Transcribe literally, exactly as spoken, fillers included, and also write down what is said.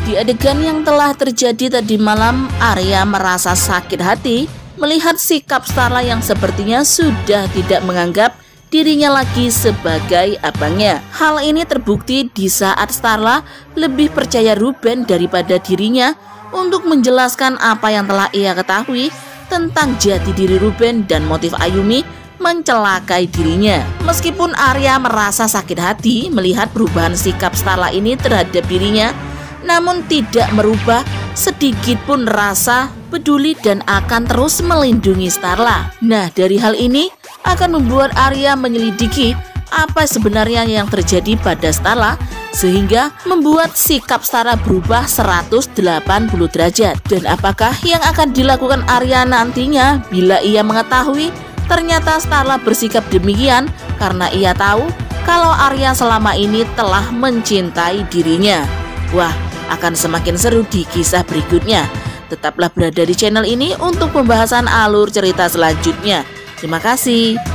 Di adegan yang telah terjadi tadi malam, Arya merasa sakit hati melihat sikap Starla yang sepertinya sudah tidak menganggap dirinya lagi sebagai abangnya. Hal ini terbukti di saat Starla lebih percaya Ruben daripada dirinya untuk menjelaskan apa yang telah ia ketahui tentang jati diri Ruben dan motif Ayumi mencelakai dirinya. Meskipun Arya merasa sakit hati melihat perubahan sikap Starla ini terhadap dirinya, namun tidak merubah sedikit pun rasa peduli dan akan terus melindungi Starla. Nah, dari hal ini akan membuat Arya menyelidiki apa sebenarnya yang terjadi pada Starla sehingga membuat sikap Starla berubah seratus delapan puluh derajat. Dan apakah yang akan dilakukan Arya nantinya bila ia mengetahui ternyata Starla bersikap demikian karena ia tahu kalau Arya selama ini telah mencintai dirinya. Wah, akan semakin seru di kisah berikutnya. Tetaplah berada di channel ini untuk pembahasan alur cerita selanjutnya. Terima kasih.